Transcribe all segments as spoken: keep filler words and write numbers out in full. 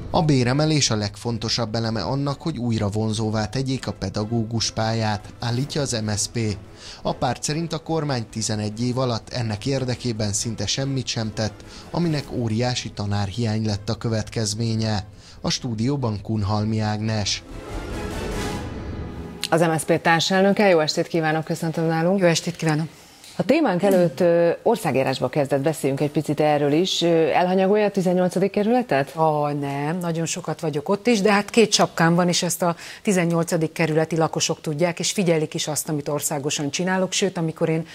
A béremelés a legfontosabb eleme annak, hogy újra vonzóvá tegyék a pedagógus pályát, állítja az em es zé pé. A párt szerint a kormány tizenegy év alatt ennek érdekében szinte semmit sem tett, aminek óriási tanárhiány lett a következménye. A stúdióban Kunhalmi Ágnes. Az em es zé pé társelnöke, jó estét kívánok, köszöntöm nálunk. Jó estét kívánok. A témánk előtt országírásba kezdett, beszéljünk egy picit erről is. Elhanyagolja a tizennyolcadik kerületet? Ó, nem, nagyon sokat vagyok ott is, de hát két sapkám van, és ezt a tizennyolcadik kerületi lakosok tudják, és figyelik is azt, amit országosan csinálok, sőt, amikor én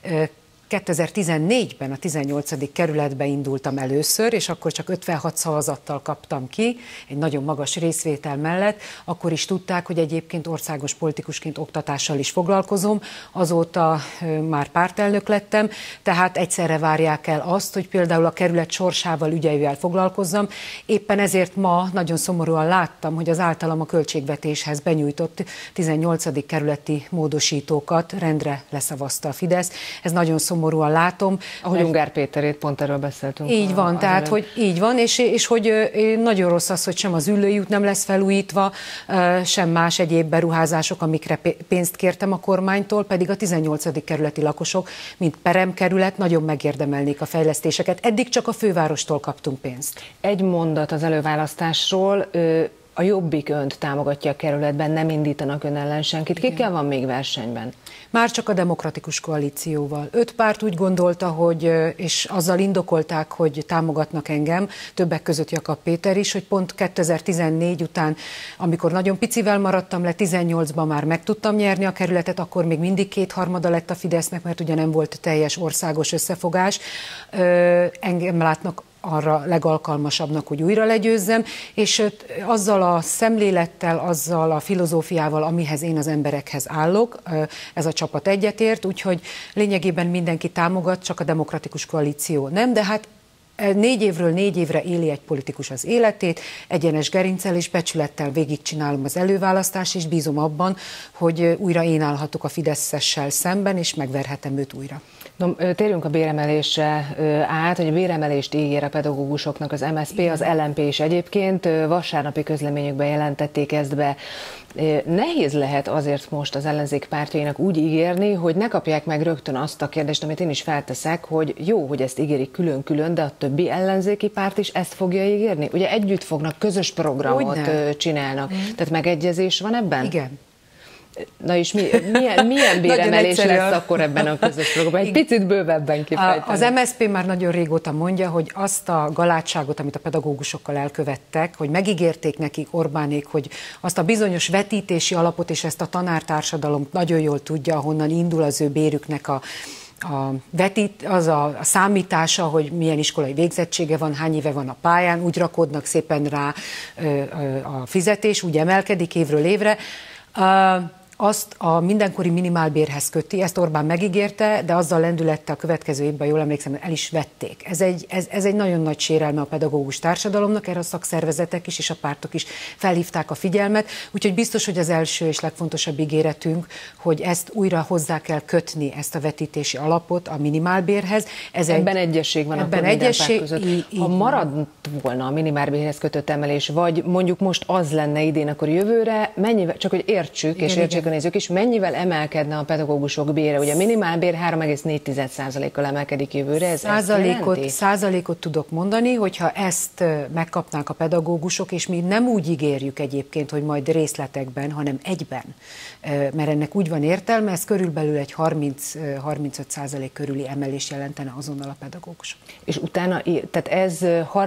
kétezer-tizennégyben a tizennyolcadik kerületbe indultam először, és akkor csak ötvenhat szavazattal kaptam ki, egy nagyon magas részvétel mellett, akkor is tudták, hogy egyébként országos politikusként oktatással is foglalkozom, azóta már pártelnök lettem, tehát egyszerre várják el azt, hogy például a kerület sorsával, ügyeivel foglalkozzam. Éppen ezért ma nagyon szomorúan láttam, hogy az általam a költségvetéshez benyújtott tizennyolcadik kerületi módosítókat rendre leszavazta a Fidesz. Ez nagyon szomorúan látom. Ahogy mert... Ungár Péterét, pont erről beszéltünk. Így a, van, tehát, hogy így van, és, és hogy nagyon rossz az, hogy sem az Üllői út nem lesz felújítva, sem más egyéb beruházások, amikre pénzt kértem a kormánytól, pedig a tizennyolcadik kerületi lakosok, mint peremkerület, nagyon megérdemelnék a fejlesztéseket. Eddig csak a fővárostól kaptunk pénzt. Egy mondat az előválasztásról. A Jobbik önt támogatja a kerületben, nem indítanak ön ellen senkit. Kikkel van még versenyben? Már csak a Demokratikus Koalícióval. Öt párt úgy gondolta, hogy, és azzal indokolták, hogy támogatnak engem, többek között Jakab Péter is, hogy pont kétezer-tizennégy után, amikor nagyon picivel maradtam le, tizennyolcban már meg tudtam nyerni a kerületet, akkor még mindig kétharmada lett a Fidesznek, mert ugye nem volt teljes országos összefogás. Engem látnak arra legalkalmasabbnak, hogy újra legyőzzem, és azzal a szemlélettel, azzal a filozófiával, amihez én az emberekhez állok, ez a csapat egyetért, úgyhogy lényegében mindenki támogat, csak a Demokratikus Koalíció nem, de hát négy évről négy évre éli egy politikus az életét, egyenes gerinccel és becsülettel végigcsinálom az előválasztást, és bízom abban, hogy újra én állhatok a Fideszessel szemben, és megverhetem őt újra. No, térjünk a béremelésre át, hogy a béremelést ígér a pedagógusoknak az em es zé pé, az el em pé is egyébként, vasárnapi közleményükben jelentették ezt be. Nehéz lehet azért most az ellenzék pártjainak úgy ígérni, hogy ne kapják meg rögtön azt a kérdést, amit én is felteszek, hogy jó, hogy ezt ígérik külön-külön, de a többi ellenzéki párt is ezt fogja ígérni? Ugye együtt fognak, közös programot csinálnak. Mm. Tehát megegyezés van ebben? Igen. Na és mi, milyen, milyen béremelés lesz akkor ebben a közös programban? Egy picit bővebben kifejteni. Az em es zé pé már nagyon régóta mondja, hogy azt a galátságot, amit a pedagógusokkal elkövettek, hogy megígérték nekik Orbánék, hogy azt a bizonyos vetítési alapot és ezt a tanártársadalom nagyon jól tudja, ahonnan indul az ő bérüknek a A, vetít, az a, a számítása, hogy milyen iskolai végzettsége van, hány éve van a pályán, úgy rakodnak szépen rá ö, ö, a fizetés, úgy emelkedik évről évre. Uh, azt a mindenkori minimálbérhez köti, ezt Orbán megígérte, de azzal lendülettel a következő évben, jól emlékszem, el is vették. Ez egy, ez, ez egy nagyon nagy sérelme a pedagógus társadalomnak, erre a szakszervezetek is és a pártok is felhívták a figyelmet, úgyhogy biztos, hogy az első és legfontosabb ígéretünk, hogy ezt újra hozzá kell kötni, ezt a vetítési alapot a minimálbérhez. Ez ebben egy, egyesség van ebben akkor egyesség, minden párt között. Í, í, ha maradt volna a minimálbérhez kötött emelés, vagy mondjuk most az lenne idén, akkor jövőre, mennyivel, csak hogy értsük, igen, és értsék a nézők is, mennyivel emelkedne a pedagógusok bére? Ugye a minimálbér három egész négy százalékkal emelkedik jövőre, ez százalékot, százalékot tudok mondani, hogyha ezt megkapnák a pedagógusok, és mi nem úgy ígérjük egyébként, hogy majd részletekben, hanem egyben, mert ennek úgy van értelme, ez körülbelül egy harminc-harmincöt százalék körüli emelés jelentene azonnal a pedagógusok. És utána, tehát ez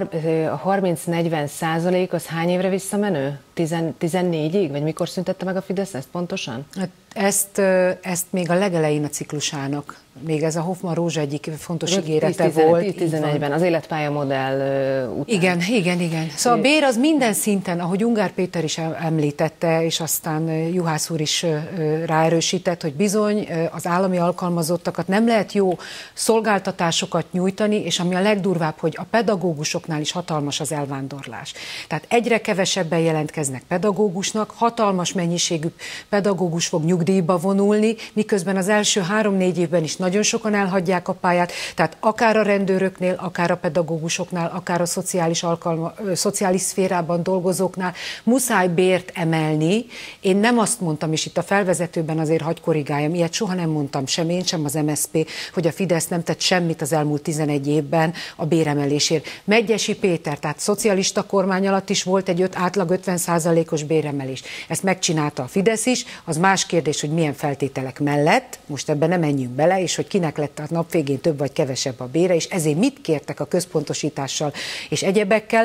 a harminc-negyven százalék az hány évre visszamenő? tizennégyig? Vagy mikor szüntette meg a Fidesz ezt pontosan? Ezt, ezt még a legelején a ciklusának, még ez a Hoffman Rózsa egyik fontos ígérete volt. tíz tizenegyben, az életpályamodell után. Igen, igen, igen. Szóval a bér az minden szinten, ahogy Ungár Péter is említette, és aztán Juhász úr is ráerősített, hogy bizony az állami alkalmazottakat nem lehet jó szolgáltatásokat nyújtani, és ami a legdurvább, hogy a pedagógusoknál is hatalmas az elvándorlás. Tehát egyre kevesebben jelentkeznek pedagógusnak, hatalmas mennyiségű pedagógus fog nyugdíjba nyugdíjba vonulni, miközben az első három-négy évben is nagyon sokan elhagyják a pályát, tehát akár a rendőröknél, akár a pedagógusoknál, akár a szociális, alkalma, szociális szférában dolgozóknál muszáj bért emelni. Én nem azt mondtam, és itt a felvezetőben azért hagy korrigáljam, ilyet soha nem mondtam sem én, sem az em es zé pé, hogy a Fidesz nem tett semmit az elmúlt tizenegy évben a béremelésért. Megyesi Péter, tehát szocialista kormány alatt is volt egy öt, átlag ötven százalékos béremelés. Ezt megcsinálta a Fidesz is, az más kérdés, hogy milyen feltételek mellett, most ebben nem menjünk bele, és hogy kinek lett a nap végén több vagy kevesebb a bére, és ezért mit kértek a központosítással és egyebekkel,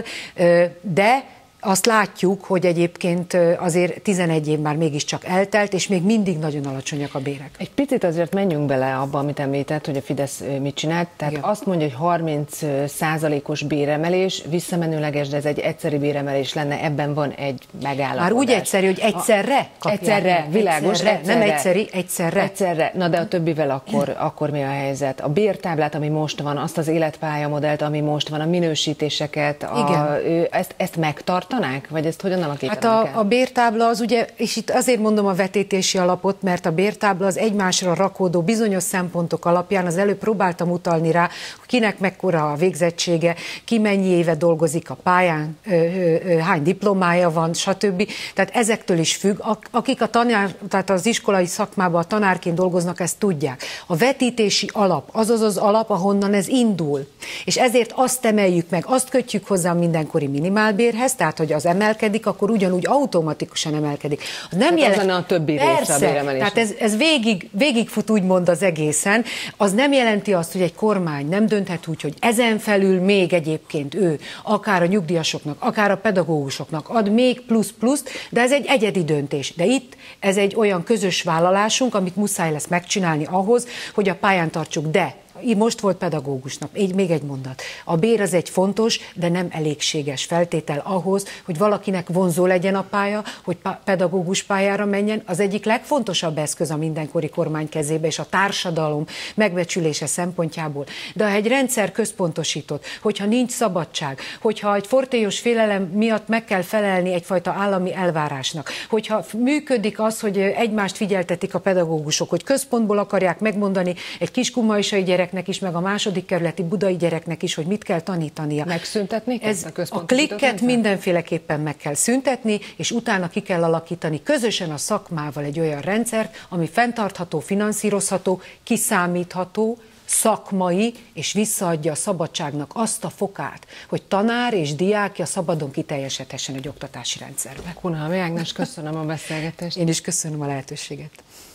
de azt látjuk, hogy egyébként azért tizenegy év már mégiscsak eltelt, és még mindig nagyon alacsonyak a bérek. Egy picit azért menjünk bele abba, amit említett, hogy a Fidesz mit csinált. Tehát igen. Azt mondja, hogy harminc százalékos béremelés, visszamenőleges, de ez egy egyszeri béremelés lenne, ebben van egy megállapodás. Már úgy egyszerű, hogy egyszerre kapják. Egyszerre, világos. Egyszerre, egyszerre, nem egyszeri, egyszerre. Egyszerre. Na de a többivel akkor, akkor mi a helyzet? A bértáblát, ami most van, azt az életpályamodellt, ami most van, a minősítéseket, a, ezt, ezt megtart vagy ezt hogyan alakítanak Hát a, el? a bértábla az ugye, és itt azért mondom a vetítési alapot, mert a bértábla az egymásra rakódó bizonyos szempontok alapján, az előbb próbáltam utalni rá, hogy kinek mekkora a végzettsége, ki mennyi éve dolgozik a pályán, ö, ö, hány diplomája van, stb. Tehát ezektől is függ. Akik a tanár, tehát az iskolai szakmában a tanárként dolgoznak, ezt tudják. A vetítési alap, az az az alap, ahonnan ez indul. És ezért azt emeljük meg, azt kötjük hozzá a mindenkori minimálbérhez, tehát hogy az emelkedik, akkor ugyanúgy automatikusan emelkedik. Az nem jelent... az lenne a többi része a béremelés. Tehát ez, ez végig, végigfut úgymond az egészen. Az nem jelenti azt, hogy egy kormány nem dönthet úgy, hogy ezen felül még egyébként ő, akár a nyugdíjasoknak, akár a pedagógusoknak ad még plusz-pluszt, de ez egy egyedi döntés. De itt ez egy olyan közös vállalásunk, amit muszáj lesz megcsinálni ahhoz, hogy a pályán tartsuk, de most volt pedagógusnak, így még egy mondat. A bér az egy fontos, de nem elégséges feltétel ahhoz, hogy valakinek vonzó legyen a pálya, hogy pedagógus pályára menjen. Az egyik legfontosabb eszköz a mindenkori kormány kezébe, és a társadalom megbecsülése szempontjából. De ha egy rendszer központosított, hogyha nincs szabadság, hogyha egy fortélyos félelem miatt meg kell felelni egyfajta állami elvárásnak, hogyha működik az, hogy egymást figyeltetik a pedagógusok, hogy központból akarják megmondani egy kiskunmaisai gyerek is, meg a második kerületi budai gyereknek is, hogy mit kell tanítania. Megszüntetnék Ez ezt a a klikket rendszer? Mindenféleképpen meg kell szüntetni, és utána ki kell alakítani közösen a szakmával egy olyan rendszert, ami fenntartható, finanszírozható, kiszámítható, szakmai, és visszaadja a szabadságnak azt a fokát, hogy tanár és diákja szabadon kiteljesedhessen egy oktatási rendszerbe. Kunhalmi Ágnes, köszönöm a beszélgetést. Én is köszönöm a lehetőséget.